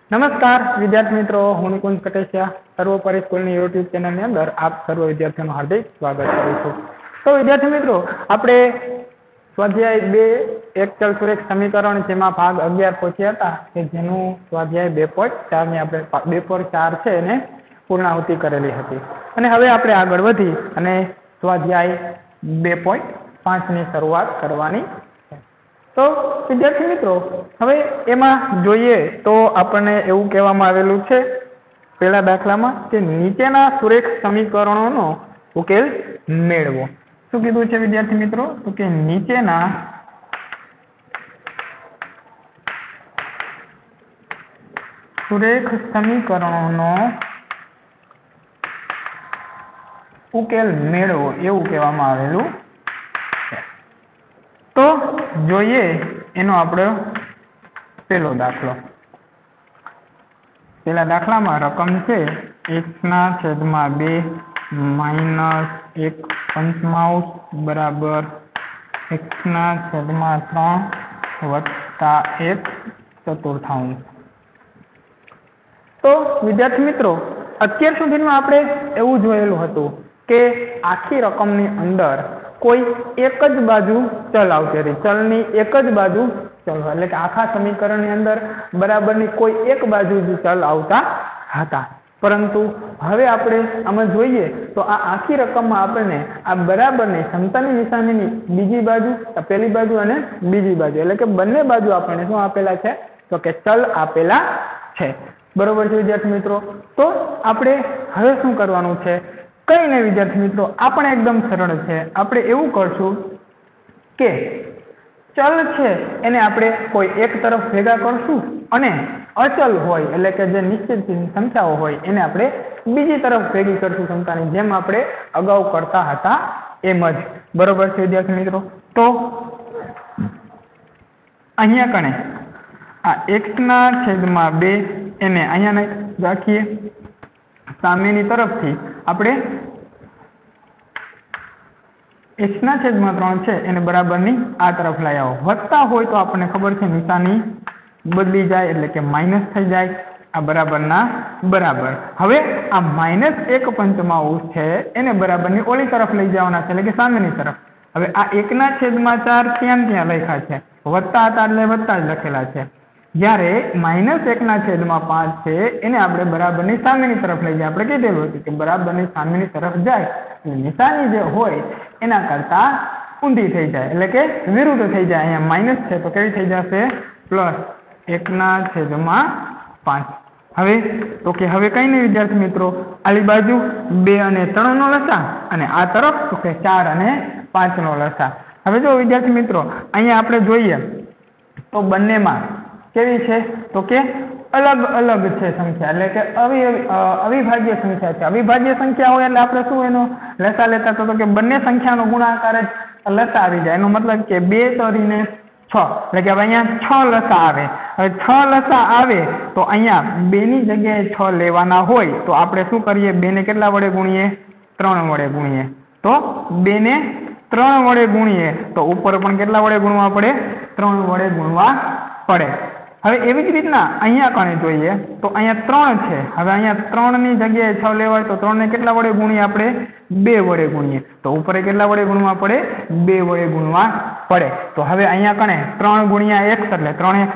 नमस्कार विद्यार्थी मित्रों, हूँ निकुंज कटेसिया सर्वोपरि स्कूल यूट्यूब चेनल अंदर आप सर्व विद्यार्थियों हार्दिक स्वागत करूँ छूं। तो विद्यार्थी मित्रों, आपणे स्वाध्याय 2 एक चल सुरेख समीकरण जेमां भाग 11 पहोंच्या हता के जेनुं स्वाध्याय 2.4 ने आपणे 2.4 छे एने पूर्णाहुति करेली हती अने हवे आपणे आगळ वधी अने स्वाध्याय 2.5 ની શરૂઆત કરવાની। तो विद्यार्थी मित्रों, हवे एमां जोईए तो आपणे एवुं कहेवामां आवेलुं छे पहेला दाखलामां के नीचेना सुरेख समीकरणोनो उकेल मेळवो। शुं कीधुं छे विद्यार्थी मित्रों? तो के नीचेना सुरेख समीकरणोनो उकेल मेळवो एवुं कहेवामां आवेलुं। तो जोईए एनो आपणे पहेलो दाखलो। पहेला दाखलामां रकम छे x/2 - 1/5 बराबर x/3 + 1/4। तो विद्यार्थी मित्रों, અત્યાર સુધીમાં આપણે એવું જોયેલું હતું કે આખી રકમની અંદર કોઈ એક જ બાજુ ચલ આવતી હતી, ચલની એક જ બાજુ ચલ એટલે કે આખા સમીકરણની અંદર બરાબરની કોઈ એક બાજુ જ ચલ આવતા હતા। પરંતુ હવે આપણે આમાં જોઈએ તો આ આખી રકમમાં આપણને આ બરાબરની સમતાની નિશાનીની બીજી બાજુ, પહેલી બાજુ અને બીજી બાજુ એટલે કે બંને બાજુ આપણને શું આપેલા છે? તો કે ચલ આપેલા છે। बराबर है विद्यार्थी मित्रों। तो आपणे हवे शुं करवानुं छे? कई नहीं विद्यार्थी मित्रों, आपणे एकदम सरल है। आपणे एवुं करशुं के चल छे एने आपणे कोई एक तरफ भेगा करशुं अने अचल होय एटले के जे निश्चित संख्याओ होय एने आपणे बीजी तरफ भेगी करशुं समतानी, जेम आपणे अगाऊ करता हता एम ज। बराबर है विद्यार्थी मित्रों। तो अहींया कणे आ x/2 एने अहींया राखीए, सामेनी तरफथी आपणे x/3 छे एने बराबरनी आ तरफ लई आवो। वत्ता होय तो आपणे खबर छे निशानी बदली जाय एटले के माइनस थई जाय, आ बराबरना बराबर। हवे आ -1/5 छे एने बराबरनी ओली तरफ लई जवाना छे एटले के सामेनी तरफ। हवे आ 1/4 ત્યાં લખ્યા છે, વત્તા હતા એટલે વત્તા જ લખેલા છે। જ્યારે -1/5 છે એને આપણે બરાબરની સામેની तरफ લઈ જાય। આપણે કીધેલું હતું કે બરાબરની સામેની तरफ જાય એટલે નિશાની જે હોય એના કરતા ઊંધી થઈ જાય એટલે કે વિરુદ્ધ થઈ જાય। અહીંયા માઈનસ છે તો કેવી થઈ જશે? પ્લસ 1/5। હવે તો કે હવે કઈ નહીં વિદ્યાર્થી મિત્રો, આલી બાજુ 2 અને 3 નો લસા અને આ તરફ તો કે 4 અને 5 નો લસા। હવે જો વિદ્યાર્થી મિત્રો અહીંયા આપણે જોઈએ તો બંનેમાં केवी छे? तो के अलग अलग छे संख्या એટલે કે અવિભાજ્ય સંખ્યા છે। અવિભાજ્ય સંખ્યા હોય એટલે આપણે શું એનો લસા લેતા તો કે બંને સંખ્યાનો ગુણાકાર જ લસા આવી જાય। એનો મતલબ કે 2 તરીને 6 એટલે કે અહીંયા 6 લસા આવે। હવે 6 લસા આવે તો અહીંયા 2 ની જગ્યાએ 6 લેવાના હોય તો આપણે શું કરીએ? 2 ને કેટલા વડે ગુણીએ? 3 વડે ગુણીએ। તો 2 ને 3 વડે ગુણીએ તો ઉપર પણ કેટલા વડે ગુણવા પડે? 3 વડે ગુણવા પડે। હવે એવી જ રીતના અહીંયા કણે જોઈએ તો અહીંયા 3 છે। હવે અહીંયા 3 ની જગ્યાએ 6 લેવાય તો 3 ને કેટલા વડે ગુણીએ? આપણે 2 વડે ગુણીએ તો ઉપર કેટલા વડે ગુણવા પડે? 2 વડે ગુણવા પડે। તો હવે અહીંયા કણે 3 ગુણ્યા x એટલે 3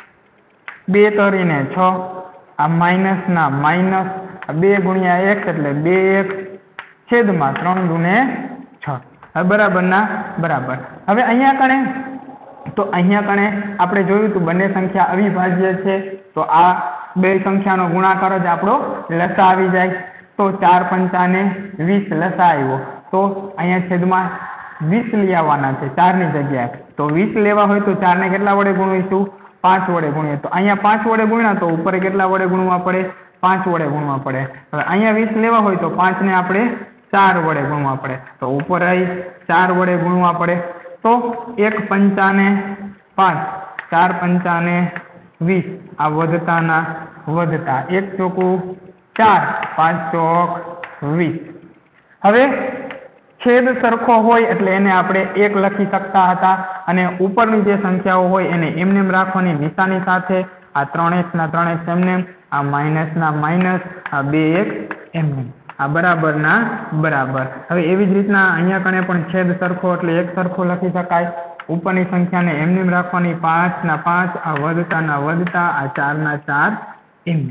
2 તરીને 6, આ માઈનસ ના માઈનસ, 2 ગુણ્યા x એટલે 2x છેદમાં 3 દુને 6। હવે બરાબર ના બરાબર। હવે અહીંયા કણે तो अहींया कणे आपणे जोयुं तो बंने संख्या अविभाज्य छे तो आ बे संख्यानो गुणाकार ज आपणो लसा आवी जाय। तो 4×5 ने 20 लसा आव्यो तो अहींया छेदमां 20 लई आववाना छे 4 ની જગ્યાએ। तो 20 लेवा होय तो 4 ने કેટલા વડે ગુણીશું? 5 વડે ગુણીએ तो अहींया 5 वडे गुण्या तो ऊपर કેટલા वडे गुणवा पड़े? 5 वडे गुणवा पड़े। हवे अहींया 20 लेवा होय तो 5 ने आपणे 4 वडे गुणवा पड़े तो ऊपर आई 4 वडे गुणवा पड़े। तो 1×5 ने 5, 4×5 ने 20 आ વધતાના વધતા 1 ચોકું 4, 5 ચોક 20। હવે છેદ સરખો હોય એટલે એને આપણે 1 લખી શકતા હતા અને ઉપરની જે સંખ્યાઓ હોય એને એમનેમ રાખવાની નિશાની સાથે આ 3x ના 3x એમને, આ માઇનસ ના માઇનસ, આ 2x એમને, આ બરાબર ના બરાબર. હવે એવી જ રીતના અહીંયા કણે પણ છેદ સરખો એટલે એક સરખો લખી શકાય. ઉપરની સંખ્યાને એમને રાખવાની, 5 ના 5, આ વધતા ના વધતા, આ 4 ના 4 એમને.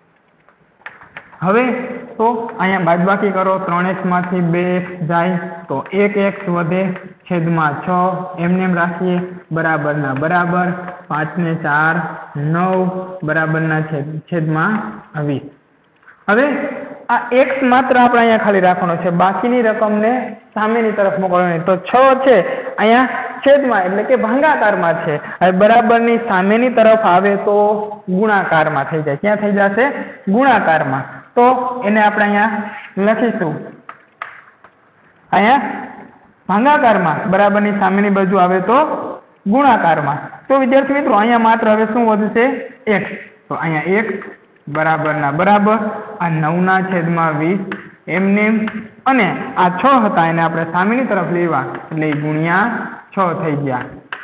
હવે તો અહીંયા બાદબાકી કરો, 3x માંથી 2x જાય તો 1x વધે, છેદમાં 6 એમને રાખીએ, બરાબર ના બરાબર, 5 ને 4 9, બરાબર ના છેદમાં 20. હવે આ x માત્ર આપણે અહીંયા ખાલી રાખવાનો છે, બાકીની રકમને સામેની તરફ મોકલવાની. તો 6 છે અહીંયા છેદમાં એટલે કે ભાગાકારમાં છે. હવે બરાબરની સામેની તરફ આવે તો ગુણાકારમાં થઈ જાય. ક્યાં થઈ જશે? ગુણાકારમાં. તો એને આપણે અહીંયા લખીશું, અહીંયા ભાગાકારમાં, બરાબરની સામેની બાજુ આવે તો ગુણાકારમાં. તો વિદ્યાર્થી મિત્રો અહીંયા માત્ર હવે શું વધશે? x. તો અહીંયા x બરાબર ના બરાબર, આ 9 ના છેદમાં 20 એમને, અને આ 6 હતા એને આપણે સામેની તરફ લેવા એટલે ગુણ્યા 6 થઈ ગયા.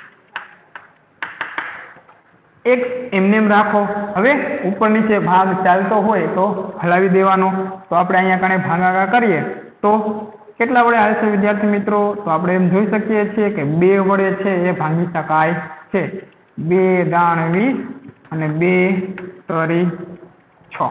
x એમને રાખો. હવે ઉપર નીચે ભાગ ચાલતો હોય તો હલાવી દેવાનો. તો આપણે અહીંયા કણે ભાગાકાર કરીએ તો કેટલા વડે હાલશે વિદ્યાર્થી મિત્રો? તો આપણે એમ જોઈ શકીએ છીએ કે 2 વડે છે એ ભાંગી શકાય છે. 2 દાણ 20 અને 2 તરી 6.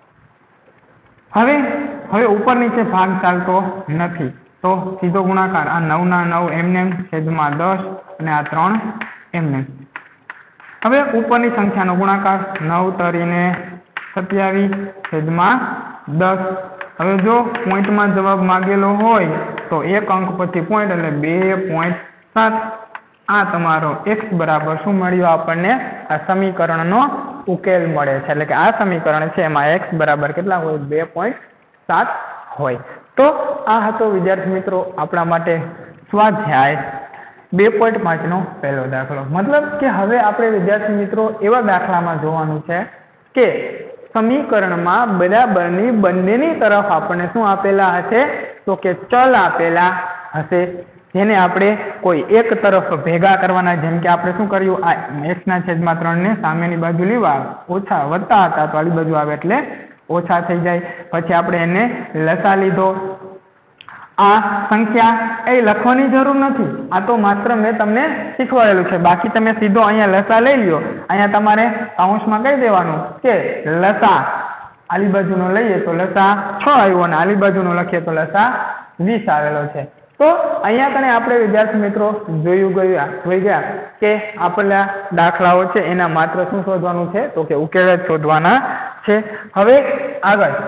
હવે ઉપર નીચે ભાગ ચાલતો નથી તો સીધો ગુણાકાર, આ 9 ના 9 એમને, છેદમાં 10 અને આ 3 એમને. હવે ઉપરની સંખ્યાનો ગુણાકાર, 9 તરીને 27 છેદમાં 10. હવે જો પોઈન્ટમાં જવાબ માંગેલો હોય તો એક અંક પછી પોઈન્ટ એટલે 2.7. આ તમારો x બરાબર શું મળ્યો આપણને? આ સમીકરણનો ઉકેલ મળે છે. એટલે કે આ સમીકરણ છે એમાં x બરાબર કેટલા હોય? 2.7 હોય. તો આ હતો વિદ્યાર્થી મિત્રો આપણા માટે સ્વાધ્યાય 2.5 નો પહેલો દાખલો. મતલબ કે હવે આપણે વિદ્યાર્થી મિત્રો એવા દાખલામાં જોવાનું છે કે સમીકરણમાં બરાબરની બંનેની તરફ આપણને શું આપેલા હશે? તો કે ચલ આપેલા હશે, જેને આપણે કોઈ એક તરફ ભેગા કરવાના. જેમ કે આપણે શું કર્યું? આ x ના છેદમાં 3 ને સામેની બાજુ લેવા, ઓછા વધતા હતા તો આલી બાજુ આવે એટલે ઓછા થઈ જાય. પછી આપણે એને લસા લીધો. આ સંખ્યા એ લખવાની જરૂર નથી, આ તો માત્ર મેં તમને શીખવાડેલું છે. બાકી તમે સીધો અહીંયા લસા લઈ લ્યો. અહીંયા તમારે કૌંસમાં કહી દેવાનું કે લસા આલી બાજુનો લઈએ તો લસા 6 આવ્યો અને આલી બાજુનો લખીએ તો લસા 20 આવેલો છે. તો અહીંયા કણે આપણે વિદ્યાર્થી મિત્રો જોઈ ગયા કે આપણા દાખલાઓ છે એના માત્ર શું શોધવાનું છે? તો કે ઉકેલ જ શોધવાના છે. હવે આગળ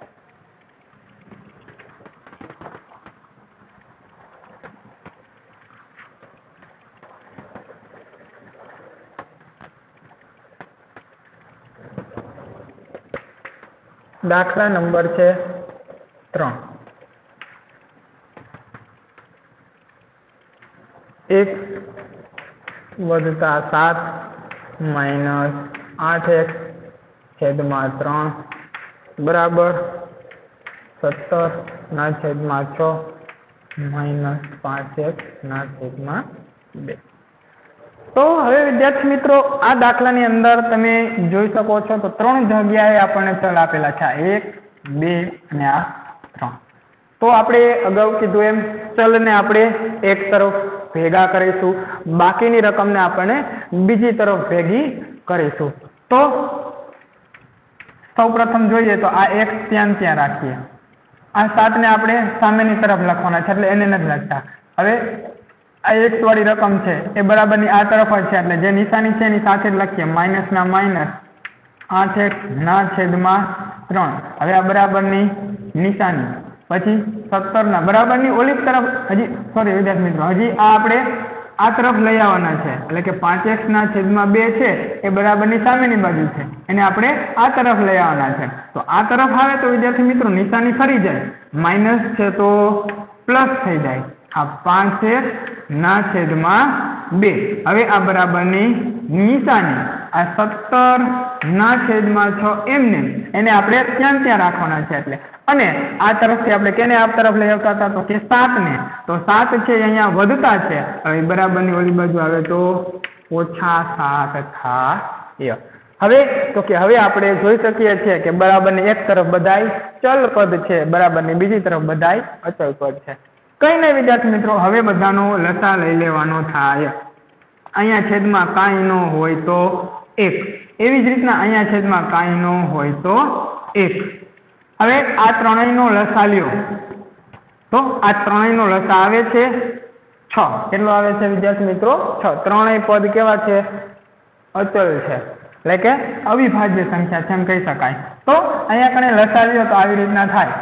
દાખલા નંબર છે 3. 1 વધતા 7 માઇનસ 8x છેદમાં 3 બરાબર 17 ના છેદમાં 6 માઇનસ 5x ના છેદમાં 2. તો હવે વિદ્યાર્થી મિત્રો આ દાખલાની અંદર તમે જોઈ શકો છો તો 3 જગ્યાએ આપણને ચલ આપેલા છે, 1 2 અને આ 3. તો આપણે અગાઉ કીધું એમ ચલને આપણે એક તરફ ભેગા કરીશું, બાકીની રકમને આપણે બીજી તરફ ભેગી કરીશું. તો સૌપ્રથમ જોઈએ તો આ x ત્યાં રાખીએ, આ 7 ને આપણે સામેની તરફ લખવાના છે એટલે એને નથી લખતા. હવે આ x વાળી રકમ છે એ બરાબરની આ તરફ જ છે એટલે જે નિશાની છે એની સાથે જ લખીએ, માઇનસ ના માઇનસ 8x ના છેદમાં 3. હવે આ બરાબરની નિશાની, પછી 17 ના બરાબરની ઓલી તરફ વિદ્યાર્થી મિત્રો હજી આ આપણે આ તરફ લઈ આવવાના છે એટલે કે 5x ના છેદમાં 2 છે એ બરાબરની સામેની બાજુ છે એને આપણે આ તરફ લઈ આવવાના છે. તો આ તરફ આવે તો વિદ્યાર્થી મિત્રો નિશાની ફરી જાય, માઇનસ છે તો પ્લસ થઈ જાય, આ 5x ના છેદમાં 2. હવે આ બરાબરની નિશાની, આ 17 ના છેદમાં 6 એમને એને આપણે ત્યાં રાખવાના છે એટલે. અને આ તરફથી આપણે કેને આ તરફ લઈ આવતા હતા? તો કે 7 ને. તો 7 છે અહીંયા વધતા છે, હવે બરાબરની ઓલી બાજુ આવે તો -7 થાય. હવે તો કે હવે આપણે જોઈ શકીએ છીએ કે બરાબરની એક તરફ બધાય ચલ પદ છે, બરાબરની બીજી તરફ બધાય અચળ પદ છે. કઈ નહીં વિદ્યાર્થી મિત્રો, હવે બધાનો લસા લઈ લેવાનો થાય. અહીંયા છેદમાં કાંઈ ન હોય તો 1, એવી જ રીતના અહીંયા છેદમાં કાંઈ ન હોય તો 1. હવે આ ત્રણેયનો લસા લ્યો તો આ ત્રણેયનો લસા આવે છે 6. કેટલો આવે છે વિદ્યાર્થી મિત્રો? 6. ત્રણેય પદ કેવા છે? અચળ છે, એટલે કે અવિભાજ્ય સંખ્યા છે એમ કહી શકાય. તો અહીંયા કણે લસા લ્યો તો આવી રીતના થાય.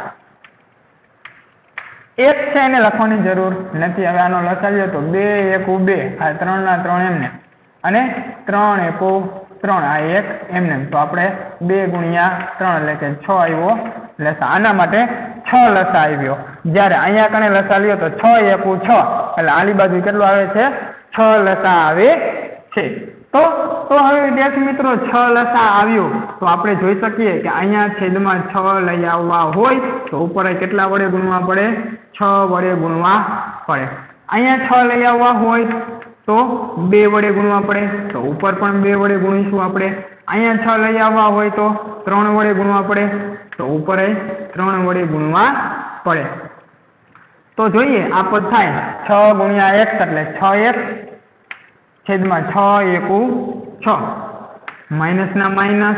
1 છે એને લખવાની જરૂર નથી. હવે આનો લસા લ્યો તો 2 એકુ 2, આ 3 ના 3 એમને, અને 3 એકુ 3, આ 1 એમને. તો આપણે 2 ગુણ્યા 3 એટલે કે 6 આવ્યો લસા. આના માટે 6 લસા આવ્યો. જ્યારે અહીંયા કણે લસા લ્યો તો 6 એકુ 6, એટલે આલી બાજુ કેટલું આવે છે? 6 લસા આવે છે. તો હવે વિદ્યાર્થી મિત્રો 6 લસા આવ્યો તો આપણે જોઈ શકીએ કે અહીંયા છેદમાં 6 લઈ આવવા હોય તો ઉપર કેટલા વડે ગુણવા પડે? 6 વડે ગુણવા પડે. અહીંયા 6 લઈ આવવા હોય તો 2 વડે ગુણવા પડે, તો ઉપર પણ 2 વડે ગુણીશું આપણે. અહીંયા 6 લઈ આવવા હોય તો 3 વડે ગુણવા પડે, તો ઉપર 3 વડે ગુણવા પડે. તો જોઈએ આ પદ થાય 6 ગુણ્યા 1 એટલે 6 1 છેદમાં 6 એકુ 6, માઇનસ ના માઇનસ,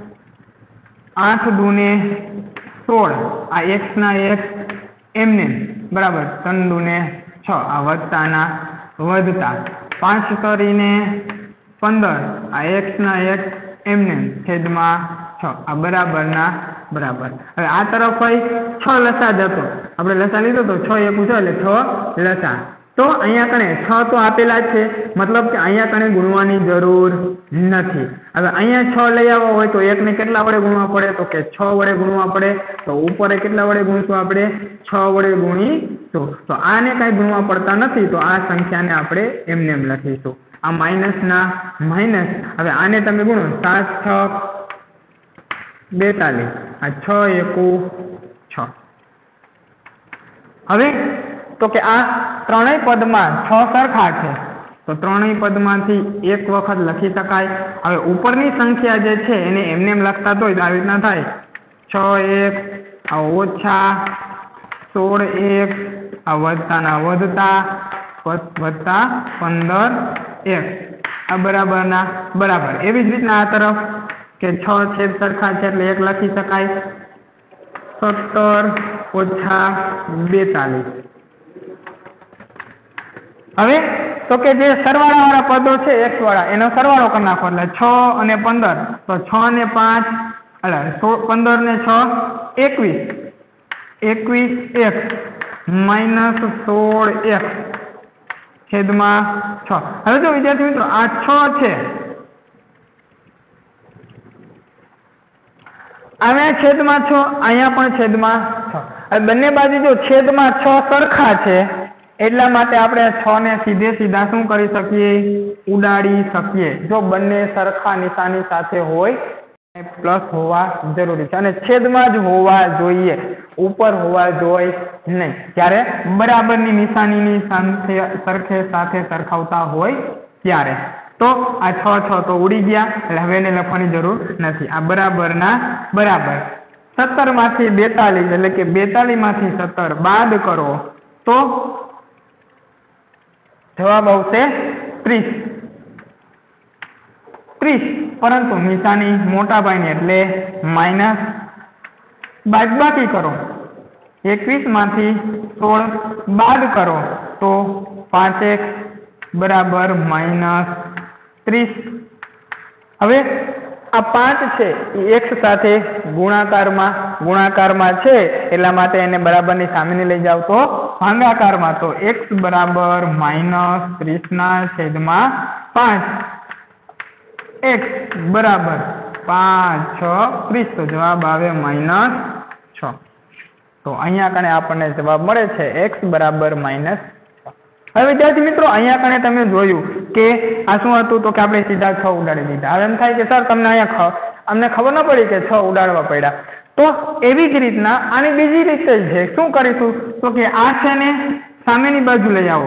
8 દૂને 16, આ x ના x એમને, બરાબર. 3 દૂને 6, આ વધતાના વધતા, 5 કરીને 15, આ x ના x એમને છેદમાં 6, આ બરાબરના બરાબર. હવે આ તરફ 6 લસા જતો, આપણે લસા લીધો તો 6 એકુ 6 એટલે 6 લસા. તો અહીંયા કણે 6 તો આપેલા જ છે, મતલબ કે અહીંયા કણે ગુણવાની જરૂર નથી. હવે અહીંયા 6 લઈ આવવા હોય તો 1 ને કેટલા વડે ગુણવા પડે? તો કે 6 વડે ગુણવા પડે. તો ઉપર કેટલા વડે ગુણશું આપણે? 6 વડે ગુણીશું. તો આને કાંઈ ગુણવા પડતા નથી, તો આ સંખ્યાને આપણે એમને એમ લખીશું. આ માઇનસ ના માઇનસ. હવે આને તમે ગુણો, 7 6 42, આ 6 એકુ 6. હવે તો કે આ ત્રણેય પદમાં 6 સરખા છે, તો ત્રણેય પદમાંથી એક વખત લખી શકાય. હવે ઉપરની સંખ્યા જે છે એને એમને એમ લખતા તો આવી રીતના થાય 6 1, આ ઓછા 16 1, આ વધતાના વધતા વત્તા 15 1, આ બરાબરના બરાબર. એવી જ રીતના આ તરફ કે 6 છેદ સરખા છે એટલે 1 લખી શકાય, 17 ઓછા 42. હવે તો કે જે સરવાળા વાળા પદો છે x વાળા એનો સરવાળો કરી નાખો એટલે 6 અને 15, તો 6 ને 5 એટલે 15 ને 6 21, 21 1 માઇનસ 16 1 છેદમાં 6. હવે જો વિદ્યાર્થી મિત્રો આ 6 છે, અહીંયા છેદમાં 6, અહીંયા પણ છેદમાં 6. હવે બંને બાજુ જો છેદમાં 6 સરખા છે એટલા માટે આપણે 6 ને સીધે સીધા શું કરી શકીએ? ઉડાડી શકીએ. જો બંને સરખા નિશાની સાથે હોય, પ્લસ હોવા જરૂરી છે, અને છેદમાં જ હોવા જોઈએ, ઉપર હોવા જોઈએ નહીં. ત્યારે બરાબરની નિશાનીની સાથે સરખાવતા હોય ત્યારે. તો આ 6 6 તો ઉડી ગયા, એટલે હવે એને લખવાની જરૂર નથી. આ બરાબરના બરાબર. 17 માંથી 42 એટલે કે 42 માંથી 17 બાદ કરો તો જવાબ આવશે 30. પરંતુ નિશાની મોટા ભાઈની એટલે માઇનસ. બાદબાકી કરો, 21 માંથી 16 બાદ કરો તો 5x બરાબર -30. હવે આ 5 છે એ x સાથે ગુણાકારમાં છે, એટલા માટે એને બરાબરની સામેની લઈ જાવ તો ભાગાકારમાં. તો x બરાબર -30 ના છેદમાં 5, x બરાબર 5 6 30, તો જવાબ આવે -6. તો અહીંયા કણે આપણને જવાબ મળે છે x બરાબર -6. હવે વિદ્યાર્થી મિત્રો અહીંયા કણે તમે જોયું કે આ શું હતું? તો કે આપણે સીધા 6 ઉડાડી દીધા. હવે એમ થાય કે સર તમને અહીંયા અમને ખબર ન પડી કે 6 ઉડાડવા પડ્યા. તો એવી જ રીતના આની બીજી રીતે છે. શું કરીશું? તો કે આ છે ને સામેની બાજુ લઈ આવો,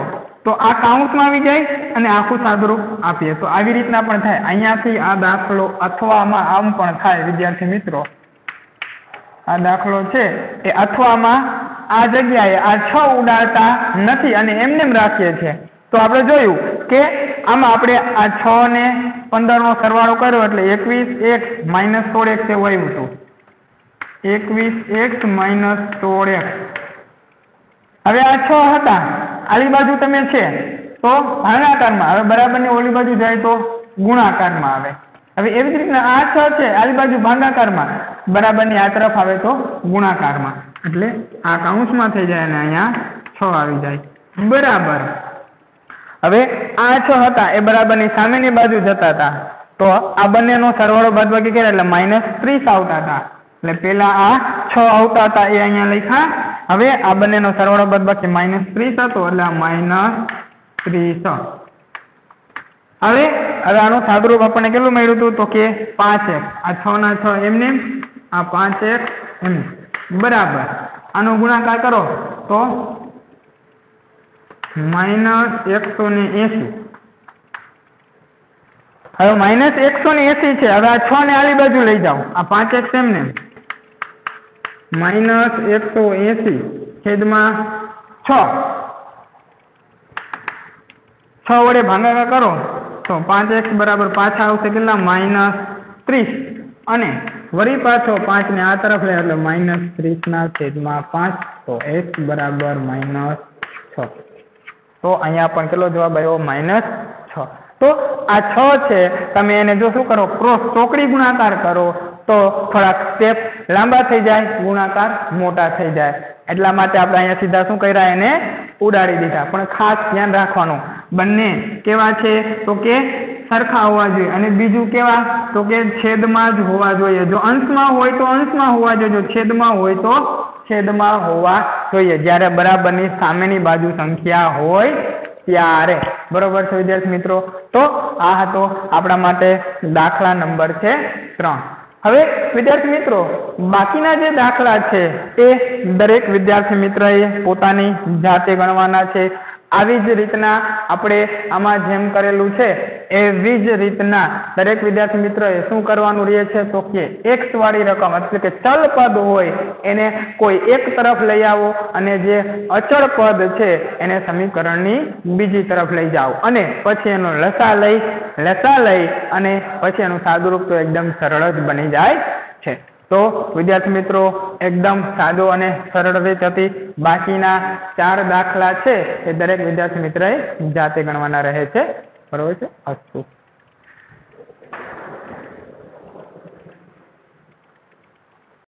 તો આ કાઉન્સમાં આવી જાય અને આખું સાદુરૂપ આપીએ તો આવી રીતના પણ થાય. અહીંયાથી આ દાખલો અથવામાં આમ પણ થાય વિદ્યાર્થી મિત્રો. આ દાખલો છે એ અથવામાં આ જગ્યાએ આ 6 ઉડાડતા નથી અને એમને એમ રાખીએ છીએ. તો આપણે જોયું કે આમાં આપણે આ 6 ને 15 નો સરવાળો કર્યો એટલે 21x - 16x એવું આવ્યું હતું. 21x - 16x. હવે આ 6 હતા, આલી બાજુ તમે છે તો ભાગાકારમાં, હવે બરાબરની ઓલી બાજુ જાય તો ગુણાકારમાં આવે. હવે એવી જ રીતના આ 6 છે, આલી બાજુ ભાગાકારમાં, બરાબરની આ તરફ આવે તો ગુણાકારમાં. એટલે આ કૌંસમાં થઈ જાય અને અહીંયા 6 આવી જાય. બરાબર. હવે આ 6 હતા એ બરાબરની સામેની બાજુ જતા હતા તો આ બંનેનો સરવાળો બાદબાકી કર્યા એટલે -30 આવતા હતા. એટલે પેલા આ 6 આવતા હતા એ અહીંયા લખ્યા. હવે આ બંનેનો સરવાળો બાદબાકી -30 હતો એટલે આ -30. હવે આનું સાદુરૂપ આપણને કેટલું મળ્યું હતું તો કે 5x. આ 6 ના 6 એમને, આ 5x એમ. બરાબર. આનો ગુણાકાર કરો તો -180. હવે -180 છે. હવે આ 6 ને આલી બાજુ લઈ જાઓ, આ 5x એમને -180 છેદમાં 6. 6 વડે ભાગાકાર કરો તો 5x બરાબર પાછા આવશે કેટલા -30 અને વળી પાછો 5 ને આ તરફ લે એટલે -30 ના છેદમાં 5 તો x બરાબર -6. તો અહીંયા પણ કેટલો જવાબ આવ્યો -6. તો આ 6 છે, તમે એને જો શું કરો ક્રોસ ચોકડી ગુણાકાર કરો તો થોડાક સ્ટેપ લાંબા થઈ જાય, ગુણાકાર મોટા થઈ જાય. એટલા માટે આપણે અહીંયા સીધા શું કર્યા એને ઉડાડી દીધા. પણ ખાસ ધ્યાન રાખવાનું બંને કેવા છે તો કે સરખા હોવા જોઈએ અને બીજું કેવા તો કે છેદમાં જ હોવા જોઈએ. જો અંશમાં હોય તો અંશમાં હોવા જોઈએ, જો છેદમાં હોય તો છેદમાં હોવા જોઈએ, જ્યારે બરાબરની સામેની બાજુ સંખ્યા હોય ત્યારે. બરોબર છે વિદ્યાર્થી મિત્રો. તો આ હતો આપણા માટે દાખલા નંબર છે 3. હવે વિદ્યાર્થી મિત્રો બાકીના જે દાખલા છે એ દરેક વિદ્યાર્થી મિત્રએ પોતાની જાતે ગણવાના છે. આવી જ રીતના આપણે આમાં જેમ કરેલું છે એવી જ રીતના દરેક વિદ્યાર્થી મિત્રએ શું કરવાનું રહે છે તો કે x વાળી રકમ એટલે કે ચલ પદ હોય એને કોઈ એક તરફ લઈ આવો અને જે અચળ પદ છે એને સમીકરણની બીજી તરફ લઈ જાઓ અને પછી એનો લસા લઈ અને પછી એનું સાદુરૂપ તો એકદમ સરળ જ બની જાય છે. તો વિદ્યાર્થી મિત્રો એકદમ સાદો અને સરળ રીત હતી. બાકીના 4 દાખલા છે એ દરેક વિદ્યાર્થી મિત્રએ જાતે ગણવાના રહે છે. બરોબર છે. અસ્તુ.